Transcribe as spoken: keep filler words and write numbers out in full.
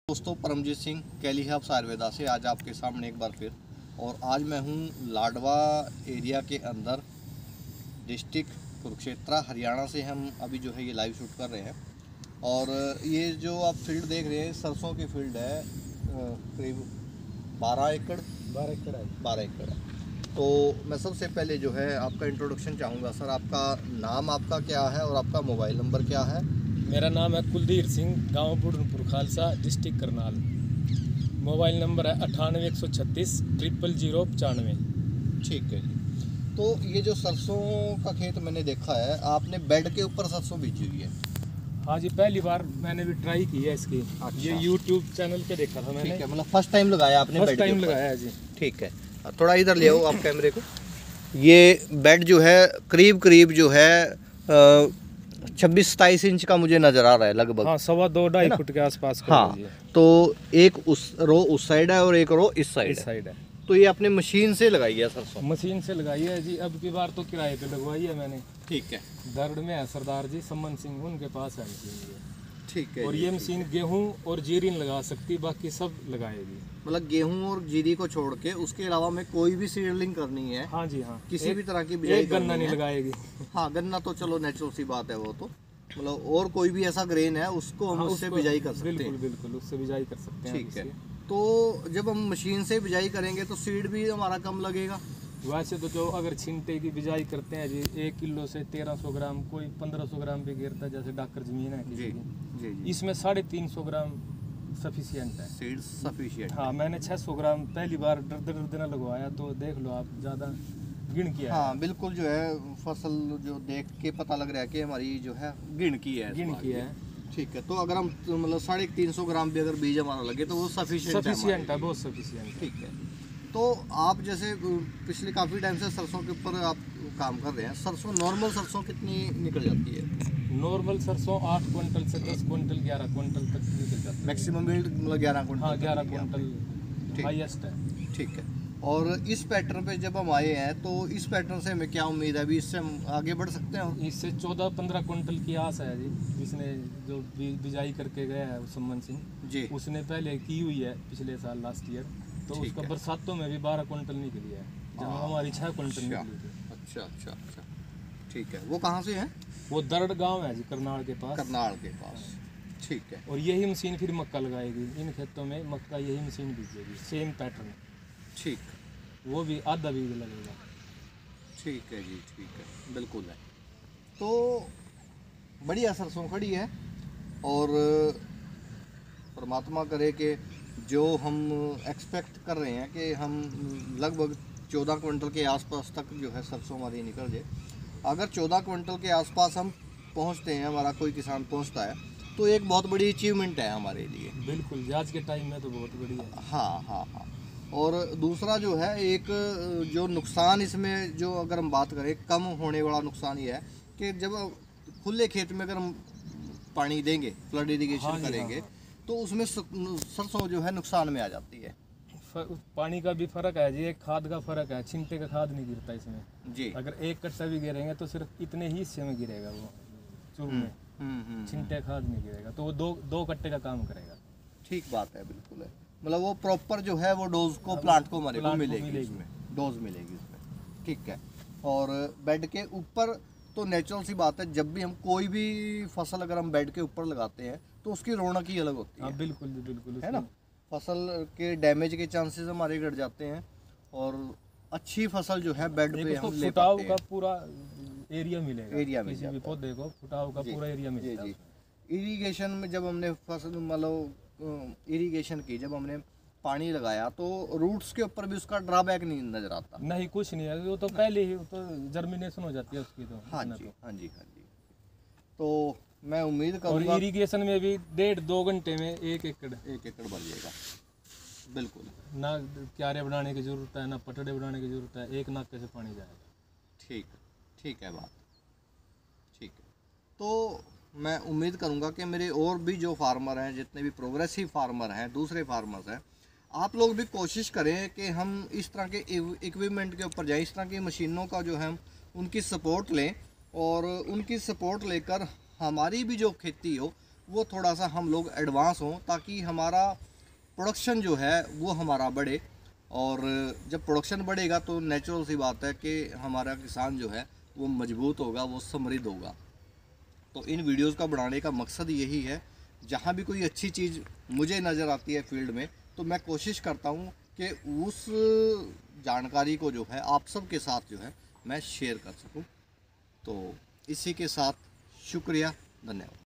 दोस्तों, परमजीत सिंह कैली हब्स आयुर्वेदा से आज आपके सामने एक बार फिर। और आज मैं हूँ लाडवा एरिया के अंदर, डिस्ट्रिक्ट कुरुक्षेत्र, हरियाणा से हम अभी जो है ये लाइव शूट कर रहे हैं। और ये जो आप फील्ड देख रहे हैं सरसों की फील्ड है, करीब बारह एकड़ बारह एकड़ है बारह एकड़ है। तो मैं सबसे पहले जो है आपका इंट्रोडक्शन चाहूँगा। सर, आपका नाम आपका क्या है और आपका मोबाइल नंबर क्या है? मेरा नाम है कुलदीप सिंह, गांव Budhanpur Khalsa, district Karnal. Mobile number है अट्ठानवे एक सौ छत्तीस ट्रिपल जीरो पचानवे। ठीक है जी। तो ये जो सरसों का खेत मैंने देखा है, आपने बेड के ऊपर सरसों बीजी हुई है? हाँ जी, पहली बार मैंने भी ट्राई की है इसकी। अच्छा। ये यूट्यूब चैनल पे देखा था मैंने। ठीक है, मतलब फर्स्ट टाइम लगाया आपने? फर्स्ट बेड के टाइम ऊपर लगाया है जी। ठीक है, थोड़ा इधर ले आओ आप कैमरे को। ये बेड जो है करीब करीब जो है छब्बीस सताईस इंच का मुझे नजर आ रहा है लगभग। हाँ, सवा दो ढाई फुट के आसपास का हाँ, है जी। तो एक उस रो उस साइड है और एक रो इस साइड इस साइड है। तो ये आपने मशीन से लगाई है सरसों? मशीन से लगाई है जी। अब की बार तो किराए पे लगवाई है मैंने। ठीक है। दर्द में है सरदार जी सम्मन सिंह, उनके पास है मशीन ये। ठीक है। और ये मशीन गेहूं और जीरी नहीं लगा सकती, बाकी सब लगाएगी। मतलब गेहूं और जीरी को छोड़ के उसके अलावा में कोई भी सीडलिंग करनी है? हाँ जी हाँ, किसी भी तरह की बिजाई एक गन्ना करनी नहीं है? लगाएगी। हाँ, गन्ना तो चलो नेचुरल सी बात है वो तो। मतलब और कोई भी ऐसा ग्रेन है उसको हम हाँ, उससे उसको बिजाई कर सकते बिल्कुल हैं? बिल्कुल उससे बिजाई कर सकते हैं। ठीक है। तो जब हम मशीन से बिजाई करेंगे तो सीड भी हमारा कम लगेगा? वैसे तो जो अगर छिंटे की बिजाई करते हैं जी, एक किलो से तेरह सौ ग्राम, कोई पंद्रह सौ ग्राम भी गिरता है, जैसे डाकर जमीन है किसी जी की। जी जी। इसमें साढ़े तीन सौ ग्राम सफिशियंट है। Seed sufficient? हाँ, मैंने छः सौ ग्राम पहली बार डर डर देना लगवाया, तो देख लो आप, ज़्यादा गिण किया है। हाँ बिल्कुल, जो है फसल जो देख के पता लग रहा है कि हमारी जो है गिण की है। गिण किया है। ठीक है। तो अगर हम तो मतलब साढ़े तीन सौ ग्राम भी अगर बीज हमारा लगे तो वो सफिशिएंट सफिशियंट है, बहुत सफिशियंट। ठीक है। तो आप जैसे पिछले काफ़ी टाइम से सरसों के ऊपर आप काम कर रहे हैं, सरसों नॉर्मल सरसों कितनी निकल जाती है? नॉर्मल सरसों आठ क्विंटल से दस क्विंटल ग्यारह क्विंटल तक निकल जाती है। मैक्सिमम यील्ड मतलब ग्यारह क्विंटल? हाँ, ग्यारह क्विंटल हाईएस्ट है। ठीक है। और इस पैटर्न पे जब हम आए हैं तो इस पैटर्न से हमें क्या उम्मीद है? अभी इससे हम आगे बढ़ सकते हैं? इससे चौदह पंद्रह क्विंटल की आस है जी। जिसने जो बि- बिजाई करके गया है सम्मन सिंह जी, उसने पहले की हुई है पिछले साल लास्ट ईयर, तो ठीक उसका है। बरसातों में भी बारह क्विंटल निकली है, जब हाँ, हमारी छः क्विंटल अच्छा निकली थी। अच्छा अच्छा अच्छा। ठीक है। वो कहाँ से है? वो दर्द गांव है जी, करनाल के पास। करनाल के पास। ठीक है। और यही मशीन फिर मक्का लगाएगी। इन खेतों में मक्का यही मशीन बीजेगी, सेम पैटर्न। ठीक वो भी आधा बीज लगेगा। ठीक है जी, ठीक है, बिल्कुल है। तो बढ़िया सरसों खड़ी है और परमात्मा करे कि जो हम एक्सपेक्ट कर रहे हैं कि हम लगभग चौदह क्विंटल के आसपास तक जो है सरसों हमारी निकल जाए। अगर चौदह क्विंटल के आसपास हम पहुंचते हैं, हमारा कोई किसान पहुंचता है, तो एक बहुत बड़ी अचीवमेंट है हमारे लिए। बिल्कुल, आज के टाइम में तो बहुत बढ़िया है। हाँ हाँ हाँ। और दूसरा जो है, एक जो नुकसान इसमें जो अगर हम बात करें, कम होने वाला नुकसान ये है कि जब खुले खेत में अगर हम पानी देंगे, फ्लड इरिगेशन हाँ जी, करेंगे, हाँ, हाँ। तो उसमें सरसों जो है नुकसान में आ जाती है। फ- पानी का भी फर्क है जी, एक खाद का फर्क है। छिंटे का खाद नहीं गिरता इसमें जी। अगर एक कट्टा भी गिरेंगे तो सिर्फ इतने ही हिस्से में गिरेगा वो चूर में। हम्म हम्म छिंटे खाद नहीं गिरेगा, तो वो दो दो कट्टे का काम करेगा। ठीक बात है, बिल्कुल है। मतलब वो प्रॉपर जो है वो डोज को प्लांट को हमारे को प्लांट को मिलेगी, मिलेगी। उसमें डोज मिलेगी उसमें। ठीक है। और बेड के ऊपर तो नेचुरल सी बात है, जब भी हम कोई भी फसल अगर हम बेड के ऊपर लगाते हैं तो उसकी रौनक ही अलग होती हाँ है, बिल्कुल जी, बिल्कुल है ना? फसल के डैमेज के चांसेस हमारे घट जाते हैं और अच्छी फसल जो है बेड पे उसको हम ले फुटाव पाते का हैं। पूरा एरिया मिलेगा। एरिया मिल किसी भी जाता है। पौधे को फुटाव का जी, पूरा एरिया जी मिलेगा। जी। इरिगेशन में जब हमने फसल मतलब इरिगेशन की, जब हमने पानी लगाया तो रूट्स के ऊपर भी उसका ड्रॉबैक नहीं नजर आता? नहीं, कुछ नहीं है, वो तो पहले ही तो जर्मिनेशन हो जाती है उसकी तो। हाँ इतना जी तो। हाँ जी हाँ जी। तो मैं उम्मीद और करूँगा इरिगेशन में भी डेढ़ दो घंटे में एक एकड़। एक एकड़ भर जाएगा। बिल्कुल। ना क्यारे बनाने की जरूरत है, ना पटड़े बनाने की जरूरत है, एक नाके से पानी जाएगा। ठीक ठीक है बात। ठीक है। तो मैं उम्मीद करूँगा कि मेरे और भी जो फार्मर हैं, जितने भी प्रोग्रेसिव फार्मर हैं, दूसरे फार्मर्स हैं, आप लोग भी कोशिश करें कि हम इस तरह के इक्विपमेंट के ऊपर जाएं, इस तरह की मशीनों का जो है उनकी सपोर्ट लें और उनकी सपोर्ट लेकर हमारी भी जो खेती हो वो थोड़ा सा हम लोग एडवांस हों, ताकि हमारा प्रोडक्शन जो है वो हमारा बढ़े। और जब प्रोडक्शन बढ़ेगा तो नेचुरल सी बात है कि हमारा किसान जो है वो मजबूत होगा, वो समृद्ध होगा। तो इन वीडियोस का बनाने का मकसद यही है, जहाँ भी कोई अच्छी चीज़ मुझे नज़र आती है फील्ड में, तो मैं कोशिश करता हूँ कि उस जानकारी को जो है आप सब के साथ जो है मैं शेयर कर सकूँ। तो इसी के साथ शुक्रिया, धन्यवाद।